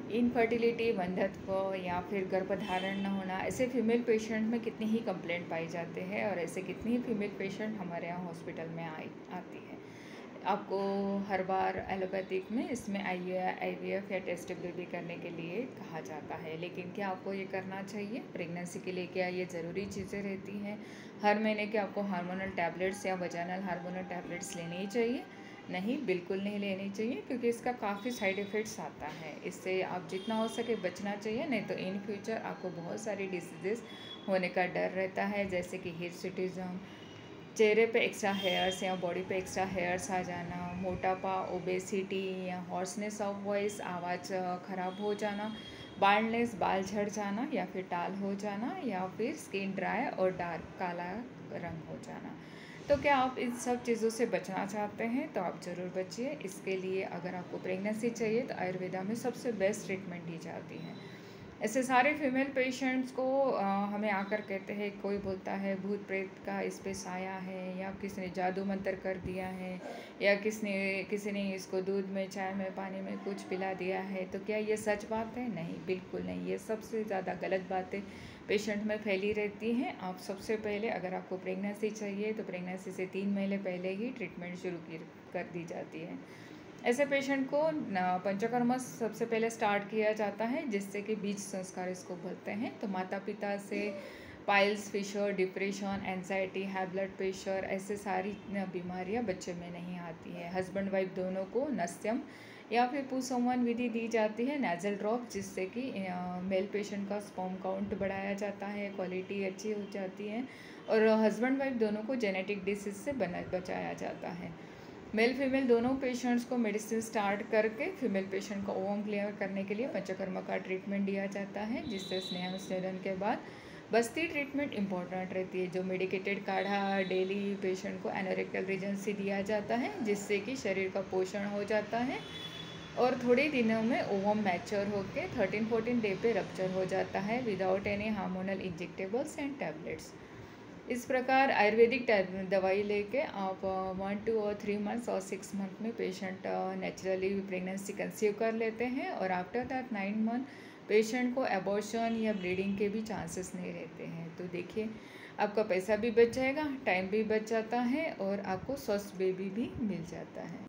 Infertility, वंध्यत्व या फिर गर्भधारण न होना, ऐसे फीमेल पेशेंट में कितनी ही कंप्लेंट पाई जाते हैं और ऐसे कितनी ही फीमेल पेशेंट हमारे यहाँ हॉस्पिटल में आती है। आपको हर बार एलोपैथिक में इसमें IVF या टेस्ट बेबी करने के लिए कहा जाता है, लेकिन क्या आपको ये करना चाहिए? प्रेगनेंसी के लिए क्या ये ज़रूरी चीज़ें रहती हैं? हर महीने के आपको हार्मोनल टैबलेट्स या वजाइनल हार्मोनल टैबलेट्स लेने ही चाहिए? नहीं, बिल्कुल नहीं लेनी चाहिए, क्योंकि इसका काफ़ी साइड इफ़ेक्ट्स आता है। इससे आप जितना हो सके बचना चाहिए, नहीं तो इन फ्यूचर आपको बहुत सारी डिसीजेस होने का डर रहता है, जैसे कि हिर्सुटिज्म, चेहरे पे एक्स्ट्रा हेयर्स या बॉडी पे एक्स्ट्रा हेयर्स आ जाना, मोटापा, ओबेसिटी या हॉर्सनेस ऑफ वॉइस, आवाज़ ख़राब हो जाना, बाल्डनेस, बाल झड़ जाना या फिर टाल हो जाना, या फिर स्किन ड्राई और डार्क काला रंग हो जाना। तो क्या आप इन सब चीज़ों से बचना चाहते हैं? तो आप ज़रूर बचिए। इसके लिए अगर आपको प्रेगनेंसी चाहिए तो आयुर्वेदा में सबसे बेस्ट ट्रीटमेंट दी जाती है। ऐसे सारे फीमेल पेशेंट्स को हमें आकर कहते हैं, कोई बोलता है भूत प्रेत का इस पे साया है, या किसी ने जादू मंत्र कर दिया है, या किसी ने इसको दूध में, चाय में, पानी में कुछ पिला दिया है। तो क्या ये सच बात है? नहीं, बिल्कुल नहीं। ये सबसे ज़्यादा गलत बातें पेशेंट में फैली रहती हैं। आप सबसे पहले, अगर आपको प्रेगनेंसी चाहिए तो प्रेगनेंसी से 3 महीने पहले ही ट्रीटमेंट शुरू कर दी जाती है। ऐसे पेशेंट को पंचकर्म सबसे पहले स्टार्ट किया जाता है, जिससे कि बीज संस्कार इसको बोलते हैं। तो माता पिता से piles, fissure, depression, anxiety, high blood pressure, ऐसे सारी बीमारियां बच्चे में नहीं आती है। हस्बैंड वाइफ दोनों को नस्यम या फिर पुंसवन विधि दी जाती है, नेजल ड्रॉप, जिससे कि मेल पेशेंट का स्पर्म काउंट बढ़ाया जाता है, क्वालिटी अच्छी हो जाती है, और हस्बैंड वाइफ दोनों को जेनेटिक डिसीज से बचाया जाता है। मेल फीमेल दोनों पेशेंट्स को मेडिसिन स्टार्ट करके फीमेल पेशेंट को ओवम क्लियर करने के लिए पंचकर्मा का ट्रीटमेंट दिया जाता है, जिससे स्नेह स्नेदन के बाद बस्ती ट्रीटमेंट इंपॉर्टेंट रहती है। जो मेडिकेटेड काढ़ा डेली पेशेंट को एनोरेक्टल रीजन से दिया जाता है, जिससे कि शरीर का पोषण हो जाता है और थोड़े दिनों में ओवम मैच्योर होकर 13-14 डे पे रप्चर हो जाता है without any hormonal injectables and tablets. इस प्रकार आयुर्वेदिक दवाई लेके आप 1, 2 और 3 मंथ्स और 6 मंथ में पेशेंट नेचुरली प्रेगनेंसी कंसीव कर लेते हैं, और आफ्टर दैट 9 मंथ पेशेंट को एबॉर्शन या ब्लीडिंग के भी चांसेस नहीं रहते हैं। तो देखिए, आपका पैसा भी बच जाएगा, टाइम भी बच जाता है, और आपको स्वस्थ बेबी भी मिल जाता है।